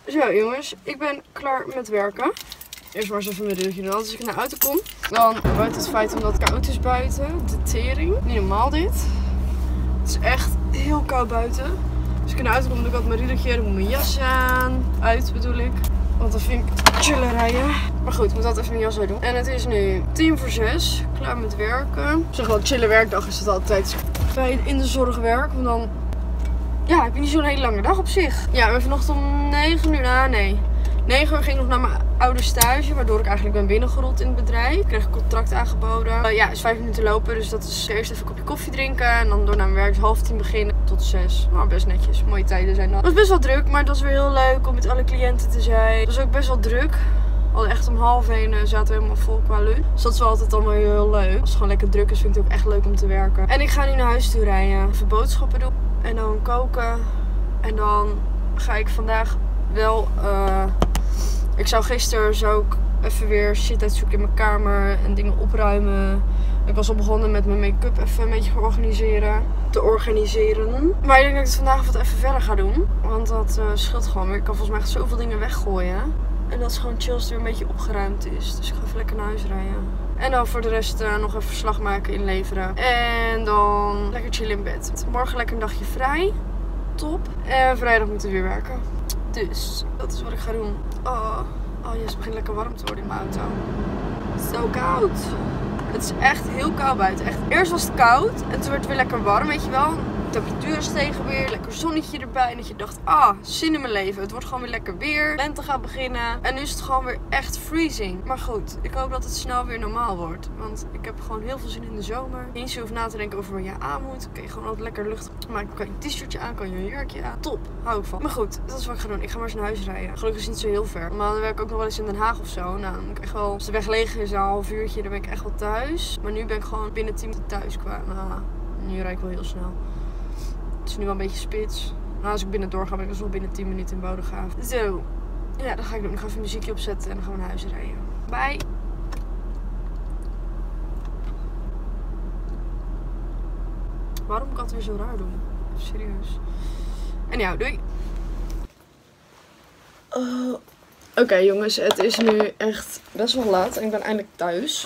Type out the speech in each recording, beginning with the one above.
Zo jongens, ik ben klaar met werken. Eerst maar eens even mijn rugje doen. Als ik naar de auto kom, dan buiten het feit omdat het koud is buiten. De tering. Niet normaal dit. Het is echt heel koud buiten. Als ik naar de auto kom, doe ik altijd mijn riedeltje. Dan moet mijn jas aan. Uit bedoel ik. Want dan vind ik chillen rijden. Maar goed, ik moet altijd even mijn jas uit doen. En het is nu 5:50. Klaar met werken. Ik zeg wel, chillen werkdag is het altijd bij in de zorg werk. Want dan ja, heb je niet zo'n hele lange dag op zich. Ja, maar vanochtend om 9 uur. Nou, nee. 9 uur ging ik nog naar mijn oude stage, waardoor ik eigenlijk ben binnengerold in het bedrijf. Ik kreeg een contract aangeboden. Ja, is 5 minuten lopen, dus dat is eerst even een kopje koffie drinken. En dan door naar mijn werk, dus 9:30 beginnen tot 6. Maar best netjes, mooie tijden zijn dat. Het was best wel druk, maar het was weer heel leuk om met alle cliënten te zijn. Het was ook best wel druk. We hadden echt om 12:30 zaten we helemaal vol qua lunch. Dus dat is wel altijd dan weer heel leuk. Als het gewoon lekker druk is, vind ik het ook echt leuk om te werken. En ik ga nu naar huis toe rijden. Even boodschappen doen. En dan koken. En dan ga ik vandaag wel... Ik zou gisteren zo ook even weer shit uitzoeken in mijn kamer en dingen opruimen. Ik was al begonnen met mijn make-up even een beetje te organiseren. Maar ik denk dat ik het vandaag wat even verder ga doen. Want dat scheelt gewoon weer. Ik kan volgens mij echt zoveel dingen weggooien. En dat is gewoon chill als het weer een beetje opgeruimd is. Dus ik ga even lekker naar huis rijden. En dan voor de rest nog even verslag maken, inleveren. En dan lekker chillen in bed. Morgen lekker een dagje vrij. Top. En vrijdag moeten we weer werken. Dus dat is wat ik ga doen. Oh yes, het begint lekker warm te worden in mijn auto. Zo koud. Het is echt heel koud buiten. Echt. Eerst was het koud en toen werd het weer lekker warm, weet je wel. De temperatuur stegen weer, lekker zonnetje erbij. En dat je dacht, zin in mijn leven. Het wordt gewoon weer lekker weer. Lente gaat beginnen. En nu is het gewoon weer echt freezing. Maar goed, ik hoop dat het snel weer normaal wordt. Want ik heb gewoon heel veel zin in de zomer. Niet zo hoeft na te denken over waar je aan moet. Kun je gewoon altijd lekker luchtig maken. Kan je een t-shirtje aan, kan je een jurkje aan. Top, hou ik van. Maar goed, dat is wat ik ga doen. Ik ga maar eens naar huis rijden. Gelukkig is het niet zo heel ver. Maar dan werk ik ook nog wel eens in Den Haag of zo. Nou, dan moet ik echt wel, als de weg leeg is, een half uurtje, dan ben ik echt wel thuis. Maar nu ben ik gewoon binnen 10 minuten thuis qua. Nou, nu rijd ik wel heel snel. Het is nu wel een beetje spits. Nou, als ik binnen doorga, ben ik dus wel binnen 10 minuten in Bodegraven. Zo. Ja, dat ga ik doen. Ik ga even muziekje opzetten en dan gaan we naar huis rijden. Bye. Waarom moet ik altijd weer zo raar doen? Serieus. En ja, doei. Oké, jongens, het is nu echt best wel laat en ik ben eindelijk thuis.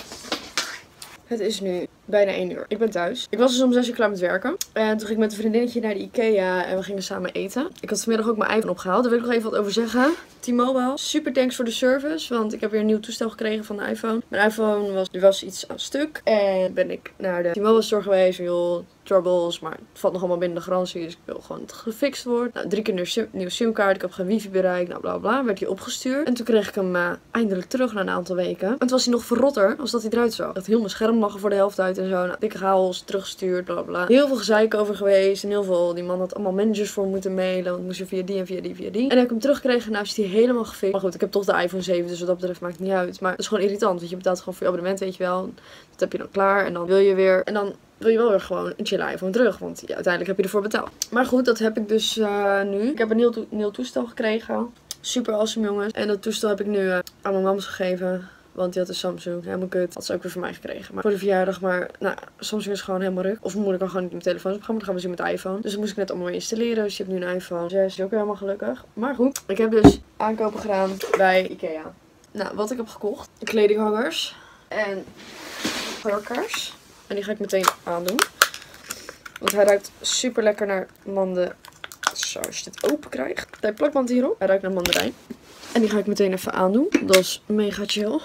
Het is nu bijna 1 uur. Ik ben thuis. Ik was dus om 6 uur klaar met werken. En toen ging ik met een vriendinnetje naar de IKEA en we gingen samen eten. Ik had vanmiddag ook mijn iPhone opgehaald. Daar wil ik nog even wat over zeggen. T-Mobile. Super thanks voor de service. Want ik heb weer een nieuw toestel gekregen van de iPhone. Mijn iPhone was iets aan stuk. En ben ik naar de T-Mobile store geweest. Joh, troubles. Maar het valt nog allemaal binnen de garantie. Dus ik wil gewoon dat het gefixt wordt. Nou, 3 keer nieuwe simkaart. Ik heb geen wifi bereik. Nou, bla bla. Werd hij opgestuurd. En toen kreeg ik hem eindelijk terug na een aantal weken. En toen was hij nog verrotter als dat hij eruit zag. Dat heel mijn scherm lag er voor de helft uit en zo. Nou, dikke chaos. Teruggestuurd. Bla bla. Heel veel gezeik over geweest. En heel veel. Die man had allemaal managers voor moeten mailen. Want moest je via die en via die via die. En dan heb ik hem teruggekregen. Nou is hij helemaal gefixt. Maar goed, ik heb toch de iPhone 7. Dus wat dat betreft maakt het niet uit. Maar het is gewoon irritant. Want je betaalt gewoon voor je abonnement, weet je wel. Dat heb je dan klaar. En dan wil je weer. En dan wil je wel weer gewoon een chille iPhone terug. Want ja, uiteindelijk heb je ervoor betaald. Maar goed, dat heb ik dus nu. Ik heb een nieuw toestel gekregen. Super awesome, jongens. En dat toestel heb ik nu aan mijn mams gegeven. Want die had een Samsung. Helemaal kut. Had ze ook weer van mij gekregen. Maar voor de verjaardag. Maar nou, Samsung is gewoon helemaal ruk. Of mijn moeder kan gewoon niet met mijn telefoon op gaan. Maar dan gaan we zien met de iPhone. Dus dat moest ik net allemaal weer installeren. Dus je hebt nu een iPhone 6. Is ook weer helemaal gelukkig. Maar goed. Ik heb dus aankopen gedaan bij IKEA. Nou, wat ik heb gekocht. Kledinghangers. En hurkers. En die ga ik meteen aandoen. Want hij ruikt super lekker naar manden. Zo, als je dit open krijgt. Hij plakband hierop. Hij ruikt naar mandarijn. En die ga ik meteen even aandoen. Dat is mega chill.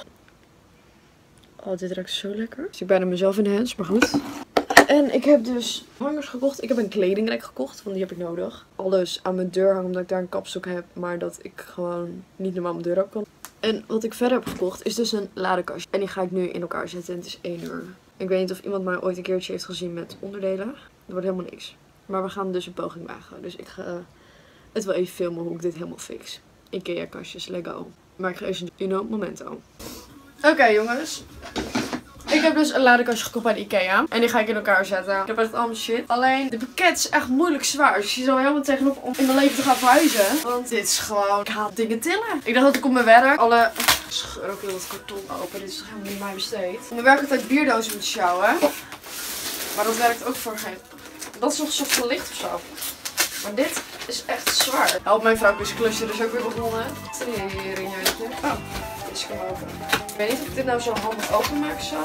Oh, dit ruikt zo lekker. Ik zie bijna mezelf in de hands, maar goed. En ik heb dus hangers gekocht. Ik heb een kledingrek gekocht, want die heb ik nodig. Alles aan mijn deur hangen, omdat ik daar een kapstok heb. Maar dat ik gewoon niet normaal mijn deur open kan. En wat ik verder heb gekocht is dus een ladekastje. En die ga ik nu in elkaar zetten. En het is 1 uur. Ik weet niet of iemand mij ooit een keertje heeft gezien met onderdelen. Dat wordt helemaal niks. Maar we gaan dus een poging wagen. Dus ik ga het wel even filmen hoe ik dit helemaal fix. IKEA kastjes, Lego. Maar ik ga eerst een momento. Oké, jongens. Ik heb dus een ladekastje gekocht bij de IKEA. En die ga ik in elkaar zetten. Ik heb echt allemaal shit. Alleen, de pakket is echt moeilijk zwaar. Dus je zou helemaal tegenop om in mijn leven te gaan verhuizen. Want dit is gewoon... Ik haal dingen tillen. Ik dacht dat ik op mijn werk alle... Scheur ook heel het karton open. Dit is toch helemaal niet mij besteed. Op mijn werk altijd bierdozen moet sjouwen. Maar dat werkt ook voor geen... Dat is nog een soort van licht of zo. Maar dit is echt zwaar. Help mijn vrouwtjes klusje is ook weer begonnen. Teringheidje. Oh, dit is hem open. Ik weet niet of ik dit nou zo handig openmaak zo.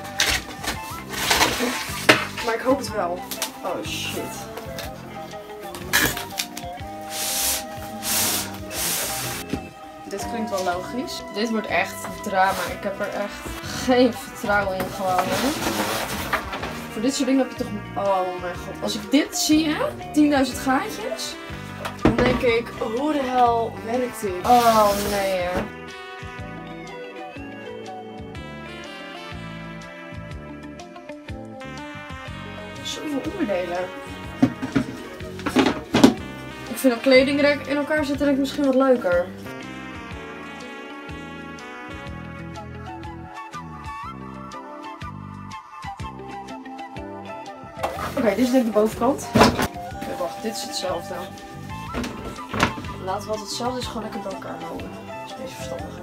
Maar ik hoop het wel. Oh shit. Dit klinkt wel logisch. Dit wordt echt drama. Ik heb er echt geen vertrouwen in gewoon. Voor dit soort dingen heb je toch... Oh mijn god. Als ik dit zie, hè? 10.000 gaatjes. Dan denk ik, hoe de hel werkt dit? Oh nee hè. Zoveel onderdelen. Ik vind dat kledingrek in elkaar zitten denk ik misschien wat leuker. Oké, dit is denk ik de bovenkant. Oké, wacht, dit is hetzelfde. Laten we altijd hetzelfde is gewoon lekker bij elkaar houden. Dat is een beetje verstandiger.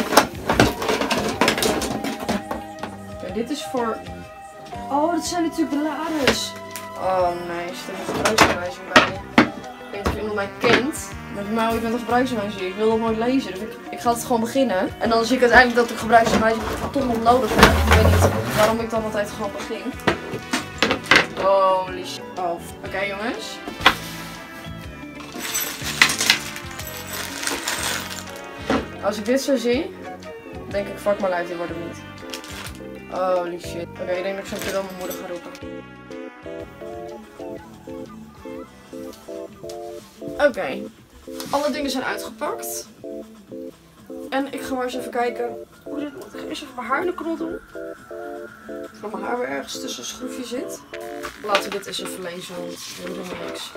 Oké, dit is voor... Oh, dat zijn natuurlijk de lades. Oh nee, er zit een gebruiksaanwijzing bij. Ik weet niet of iemand mij kent. Maar voor mij, ik ben een gebruiksaanwijzing. Ik wil dat nooit lezen. Dus ik ga het gewoon beginnen. En dan zie ik uiteindelijk dat ik gebruiksaanwijzing toch nog nodig heb. Ik weet niet waarom ik dan altijd gewoon begin. Holy shit. Oh. Oké, jongens. Als ik dit zo zie, denk ik fuck my life, dit wordt hem niet. Holy shit. Oké, ik denk dat ik zo meteen wel mijn moeder ga roepen. Oké. Alle dingen zijn uitgepakt. En ik ga maar eens even kijken hoe dit moet. Ik ga eerst even mijn haar in de knot doen. Of mijn haar weer ergens tussen een schroefje zit. Laten we dit eens even lezen, want we doen helemaal niks.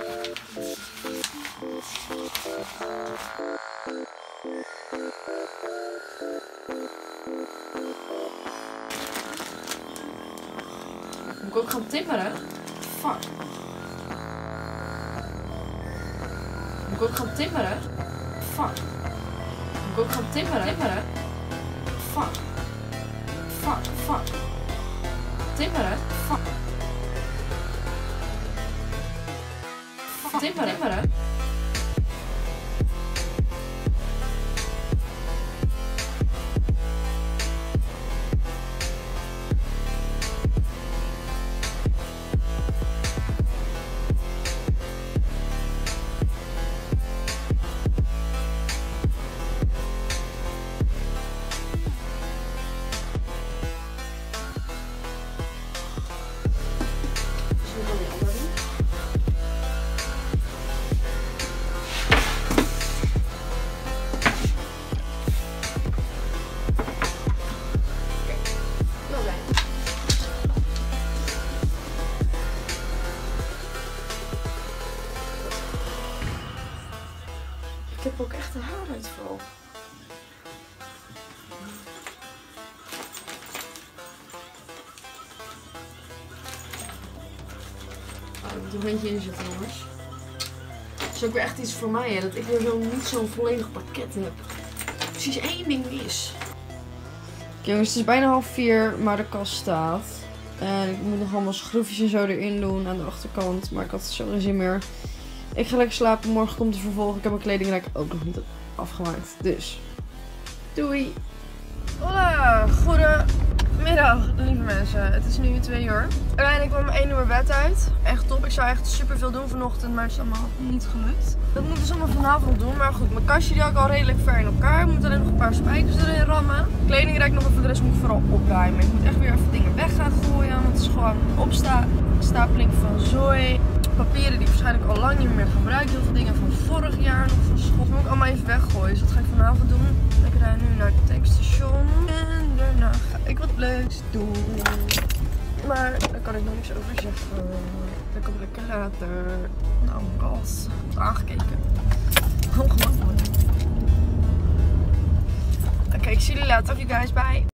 Moet ik ook gaan timmeren? Fuck. Moet ik ook gaan timmeren? Fuck. Moet ik ook gaan timmeren? Fuck. Fuck. Timmeren? Fuck. Timmeren? Ik heb ook echt een haaruitval. Oh, ik moet een beetje inzetten, jongens. Het is ook weer echt iets voor mij, hè, dat ik weer niet zo'n volledig pakket heb. Precies één ding is. Oké, jongens, het is bijna 3:30, maar de kast staat. En ik moet nog allemaal schroefjes en zo erin doen aan de achterkant. Maar ik had zo geen zin meer. Ik ga lekker slapen. Morgen komt de vervolg. Ik heb mijn kledingrek ook nog niet afgemaakt. Dus, doei! Hola, goedemiddag lieve mensen. Het is nu 2:00. Uiteindelijk kwam 1 uur bed uit. Echt top. Ik zou echt super veel doen vanochtend, maar het is allemaal niet gelukt. Dat moet ik dus allemaal vanavond doen. Maar goed, mijn kastje die had ik al redelijk ver in elkaar. Ik moet alleen nog een paar spijkers erin rammen. Kledingrek nog, en voor de rest moet ik vooral opruimen. Ik moet echt weer even dingen weg gaan gooien. Want het is gewoon opstapeling van zooi. Papieren die ik waarschijnlijk al lang niet meer gebruik. Heel veel dingen van vorig jaar nog van school. Dat moet ik allemaal even weggooien. Dus dat ga ik vanavond doen. Ik rij nu naar het tankstation. En daarna ga ik wat leuks doen. Maar daar kan ik nog niks over zeggen. Dat komt lekker later. Nou, kast. Aangekeken. Ongelooflijk. Oké, ik zie jullie later. Love you guys. Bye.